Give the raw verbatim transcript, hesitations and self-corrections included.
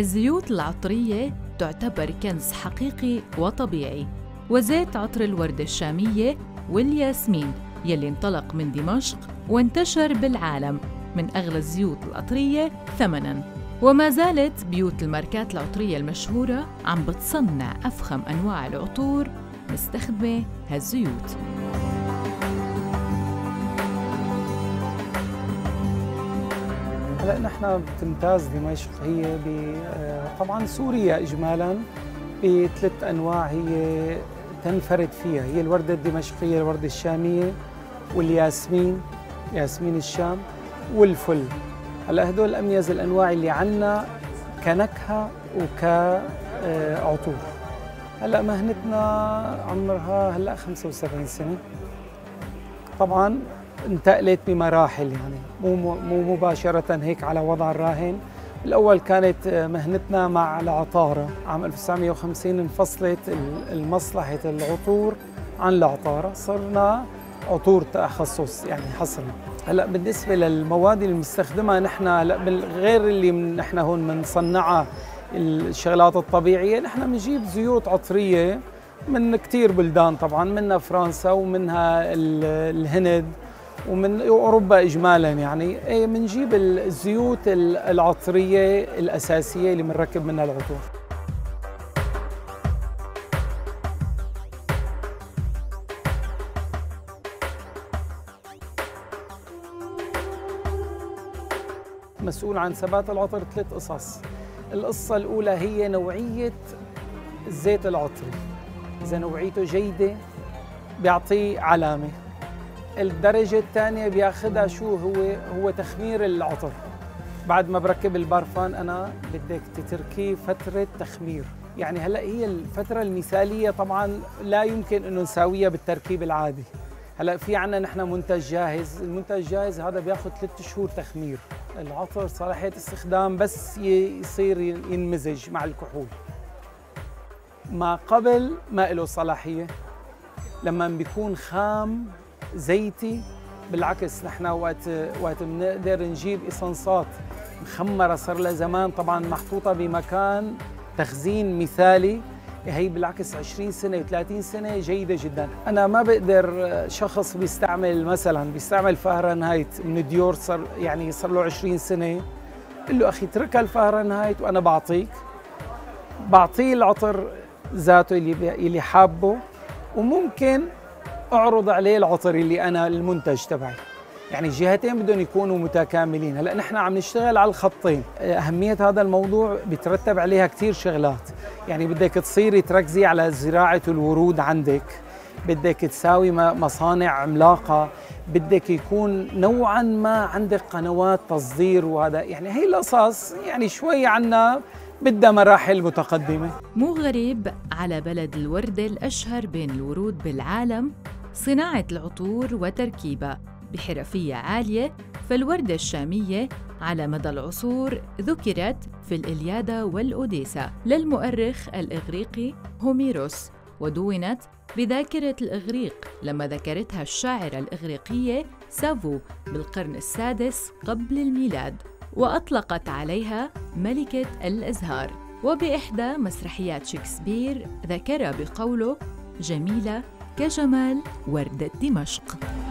الزيوت العطرية تعتبر كنز حقيقي وطبيعي، وزيت عطر الوردة الشامية والياسمين يلي انطلق من دمشق وانتشر بالعالم من أغلى الزيوت العطرية ثمناً. وما زالت بيوت الماركات العطرية المشهورة عم بتصنع أفخم أنواع العطور مستخدمة هالزيوت. هلا نحن بتمتاز دمشق هي طبعا سوريا اجمالا بثلاث انواع هي تنفرد فيها، هي الورده الدمشقيه، الورده الشاميه، والياسمين، ياسمين الشام، والفل. هلا هدول اميز الانواع اللي عندنا كنكهه وكعطور. هلا مهنتنا عمرها هلا خمسة وسبعين سنه، طبعا انتقلت بمراحل، يعني مو مو مباشرة هيك على وضع الراهن. الأول كانت مهنتنا مع العطارة، عام ألف وتسعمئة وخمسين انفصلت المصلحة العطور عن العطارة، صرنا عطور تخصص يعني حصرا. هلا بالنسبة للمواد المستخدمة نحن هلا غير اللي نحن هون بنصنعها الشغلات الطبيعية، نحن بنجيب زيوت عطرية من كثير بلدان، طبعا منها فرنسا ومنها الهند ومن أوروبا إجمالاً. يعني إيه بنجيب الزيوت العطرية الأساسية اللي بنركب منها العطور. مسؤول عن ثبات العطر ثلاث قصص. القصة الأولى هي نوعية الزيت العطري، إذا نوعيته جيدة بيعطيه علامة. الدرجة الثانية بياخدها شو هو هو تخمير العطر. بعد ما بركب البارفان أنا بدك تتركيه فترة تخمير، يعني هلا هي الفترة المثالية طبعا لا يمكن إنه نساويها بالتركيب العادي. هلا في عنا نحن منتج جاهز، المنتج الجاهز هذا بياخد ثلاث شهور تخمير. العطر صلاحية استخدام بس يصير ينمزج مع الكحول. ما قبل ما له صلاحية، لما بيكون خام زيتي بالعكس نحن وقت وقت بنقدر نجيب اسانسات مخمره صار لها زمان طبعا محطوطه بمكان تخزين مثالي، هي بالعكس عشرين سنه وثلاثين سنه جيده جدا. انا ما بقدر شخص بيستعمل مثلا بيستعمل فahrenheit من ديور صار يعني صار له عشرين سنه، قل له اخي اترك الفahrenheit وانا بعطيك بعطيه العطر ذاته اللي اللي حابه، وممكن اعرض عليه العطر اللي انا المنتج تبعي. يعني الجهتين بدهم يكونوا متكاملين. هلا نحن عم نشتغل على الخطين. اهميه هذا الموضوع بيترتب عليها كثير شغلات، يعني بدك تصيري تركزي على زراعه الورود عندك، بدك تساوي مصانع عملاقه، بدك يكون نوعا ما عندك قنوات تصدير، وهذا يعني هي القصص يعني شوي عنا بدها مراحل متقدمه. مو غريب على بلد الوردة الأشهر بين الورود بالعالم صناعة العطور وتركيبها بحرفية عالية، فالوردة الشامية على مدى العصور ذكرت في الإلياذة والأوديسا للمؤرخ الإغريقي هوميروس، ودونت بذاكرة الإغريق لما ذكرتها الشاعرة الإغريقية سافو بالقرن السادس قبل الميلاد، وأطلقت عليها ملكة الأزهار. وبإحدى مسرحيات شكسبير ذكر بقوله: جميلة كجمال وردة دمشق.